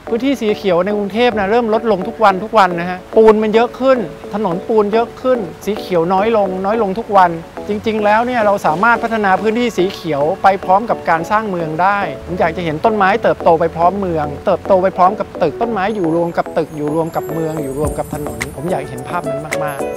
พื้นที่สีเขียวในกรุงเทพนะเริ่มลดลงทุกวันนะฮะปูนมันเยอะขึ้นถนนปูนเยอะขึ้นสีเขียวน้อยลงทุกวันจริงๆแล้วเนี่ยเราสามารถพัฒนาพื้นที่สีเขียวไปพร้อมกับการสร้างเมืองได้ผมอยากจะเห็นต้นไม้เติบโตไปพร้อมเมืองเติบโตไปพร้อมกับตึกต้นไม้อยู่รวมกับตึกอยู่รวมกับเมืองอยู่รวมกับถนนผมอยากเห็นภาพนั้นมากๆ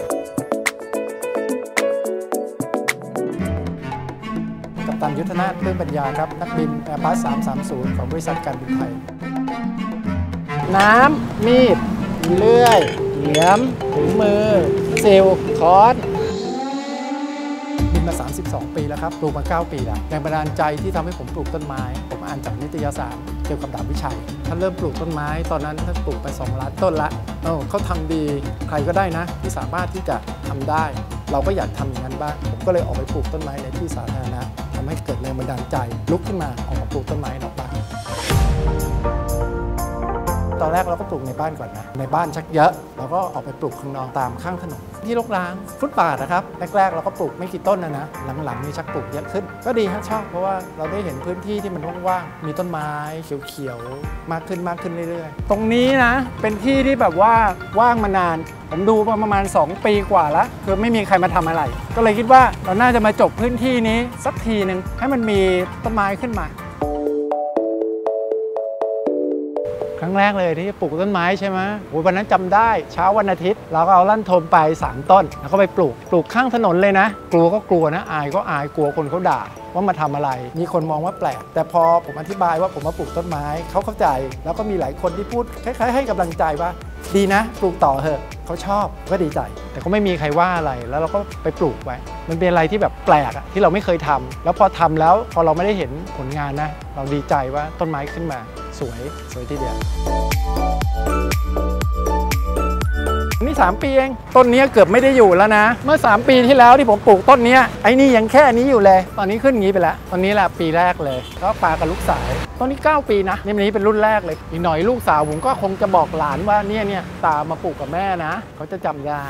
กัปตันยุทธนาถ เรื่องปัญญาครับนักบิน Airbus 330 ของบริษัทการบินไทยน้ำมีดเลื่อยเหลียมถุงมือซิลค้อนบินมา32 ปีแล้วครับปลูกมา9 ปีแล้วแรงบันดาลใจที่ทำให้ผมปลูกต้นไม้ผมอ่านจากนิตยสารเกี่ยวกับดาบวิชัยท่านเริ่มปลูกต้นไม้ตอนนั้นท่านปลูกไป2 ล้านต้นละเขาทำดีใครก็ได้นะที่สามารถที่จะทำได้เราก็อยากทำอย่างนั้นบ้างผมก็เลยออกไปปลูกต้นไม้ในที่สาธารณะทำให้เกิดแรงบันดาลใจลุกขึ้นมาออกมาปลูกต้นไม้นอกบ้านตอนแรกเราก็ปลูกในบ้านก่อนนะในบ้านชักเยอะเราก็ออกไปปลูกข้างนอกตามข้างถนนที่รกร้างฟุตบาทนะครับแรกๆเราก็ปลูกไม่กี่ต้นนะหลังๆนี่ชักปลูกเยอะขึ้นก็ดีฮะชอบเพราะว่าเราได้เห็นพื้นที่ที่มันว่างๆมีต้นไม้เขียวๆมากขึ้นเรื่อยๆตรงนี้นะเป็นที่ที่แบบว่าว่างมานานผมดูประมาณ2 ปีกว่าแล้วคือไม่มีใครมาทำอะไรก็เลยคิดว่าเราน่าจะมาจบพื้นที่นี้สักทีหนึ่งให้มันมีต้นไม้ขึ้นมาครั้งแรกเลยที่ปลูกต้นไม้ใช่ไหมวันนั้นจำได้เช้าวันอาทิตย์เราก็เอาลั่นทมไป3 ต้นแล้วก็ไปปลูกข้างถนนเลยนะกลัวก็กลัวนะอายก็อายกลัวคนเขาด่าว่ามาทำอะไรมีคนมองว่าแปลกแต่พอผมอธิบายว่าผมมาปลูกต้นไม้เขาเข้าใจแล้วก็มีหลายคนที่พูดคล้ายๆให้กำลังใจว่าดีนะปลูกต่อเถอะเขาชอบก็ดีใจแต่ก็ไม่มีใครว่าอะไรแล้วเราก็ไปปลูกไว้มันเป็นอะไรที่แบบแปลกอะที่เราไม่เคยทำแล้วพอทำแล้วพอเราไม่ได้เห็นผลงานนะเราดีใจว่าต้นไม้ขึ้นมาสวยทีเดียวนี่3 ปีเองต้นนี้เกือบไม่ได้อยู่แล้วนะเมื่อ3 ปีที่แล้วที่ผมปลูกต้นนี้ไอ้นี่ยังแค่นี้อยู่เลยตอนนี้ขึ้นอย่างนี้ไปแล้วตอนนี้แหละปีแรกเลยก็ปากับลูกสาวต้นนี้9 ปีนะนี่เป็นรุ่นแรกเลยอีกหน่อยลูกสาวผมก็คงจะบอกหลานว่าเนี่ยตามมาปลูกกับแม่นะเขาจะจำได้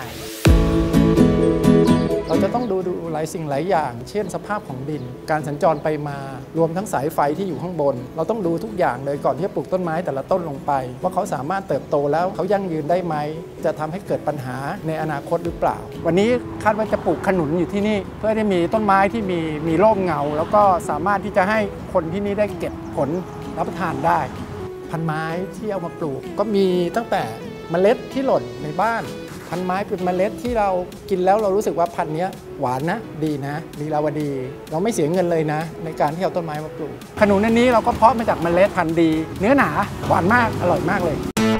เราจะต้องดูหลายสิ่งหลายอย่างเช่นสภาพของดินการสัญจรไปมารวมทั้งสายไฟที่อยู่ข้างบนเราต้องดูทุกอย่างเลยก่อนที่จะปลูกต้นไม้แต่ละต้นลงไปว่าเขาสามารถเติบโตแล้วเขายั่งยืนได้ไหมจะทำให้เกิดปัญหาในอนาคตหรือเปล่าวันนี้คาดว่าจะปลูกขนุนอยู่ที่นี่เพื่อที่มีต้นไม้ที่มีร่มเงาแล้วก็สามารถที่จะให้คนที่นี่ได้เก็บผลรับประทานได้พันไม้ที่เอามาปลูกก็มีตั้งแต่เมล็ดที่หล่นในบ้านพันไม้เป็นเมล็ดที่เรากินแล้วเรารู้สึกว่าพันธุ์นี้หวานนะดีนะลีลาวดีเราไม่เสียเงินเลยนะในการที่เอาต้นไม้มาปลูกขนุนอันนี้เราก็เพาะมาจากเมล็ดพันธุ์ดีเนื้อหนาหวานมากอร่อยมากเลย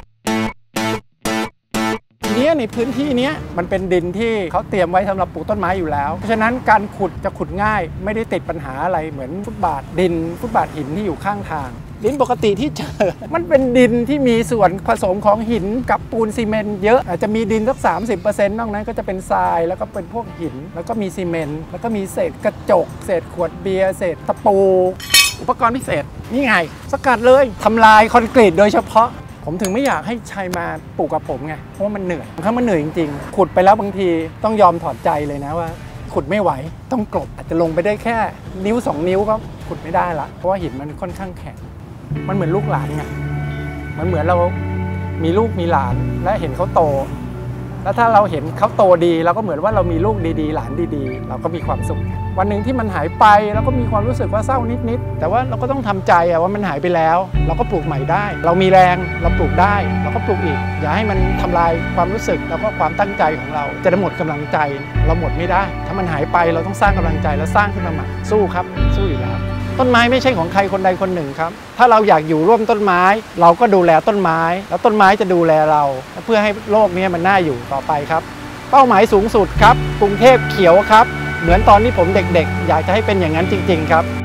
ในพื้นที่นี้มันเป็นดินที่เขาเตรียมไว้สำหรับปลูกต้นไม้อยู่แล้วเพราะฉะนั้นการขุดจะขุดง่ายไม่ได้ติดปัญหาอะไรเหมือนฟุตบาทดินฟุตบาทหินที่อยู่ข้างทางดินปกติที่เจอมันเป็นดินที่มีส่วนผสมของหินกับปูนซีเมนต์เยอะอาจจะมีดินสัก 30% นอกนั้นก็จะเป็นทรายแล้วก็เป็นพวกหินแล้วก็มีซีเมนต์แล้วก็มีเศษกระจกเศษขวดเบียร์เศษตะปูอุปกรณ์พิเศษนี่ไงสกัดเลยทำลายคอนกรีตโดยเฉพาะผมถึงไม่อยากให้ชัยมาปลูกกับผมไงเพราะว่ามันเหนื่อยถ้ามันเหนื่อยจริงๆขุดไปแล้วบางทีต้องยอมถอดใจเลยนะว่าขุดไม่ไหวต้องกลบอาจจะลงไปได้แค่นิ้ว2 นิ้วก็ขุดไม่ได้ละเพราะว่าหินมันค่อนข้างแข็งมันเหมือนลูกหลานไงมันเหมือนเรามีลูกมีหลานและเห็นเขาโตแล้วถ้าเราเห็นเขาโตดีเราก็เหมือนว่าเรามีลูกดีๆหลานดีๆเราก็มีความสุขวันหนึ่งที่มันหายไปเราก็มีความรู้สึกว่าเศร้านิดๆแต่ว่าเราก็ต้องทำใจว่ามันหายไปแล้วเราก็ปลูกใหม่ได้เรามีแรงเราปลูกได้เราก็ปลูกอีกอย่าให้มันทำลายความรู้สึกแล้วก็ความตั้งใจของเราจะหมดกำลังใจเราหมดไม่ได้ถ้ามันหายไปเราต้องสร้างกำลังใจแล้วสร้างขึ้นมาใหม่สู้ครับสู้อยู่แล้วต้นไม้ไม่ใช่ของใครคนใดคนหนึ่งครับถ้าเราอยากอยู่ร่วมต้นไม้เราก็ดูแลต้นไม้แล้วต้นไม้จะดูแลเราเพื่อให้โลกนี้มันน่าอยู่ต่อไปครับเป้าหมายสูงสุดครับกรุงเทพเขียวครับเหมือนตอนที่ผมเด็กๆอยากจะให้เป็นอย่างนั้นจริงๆครับ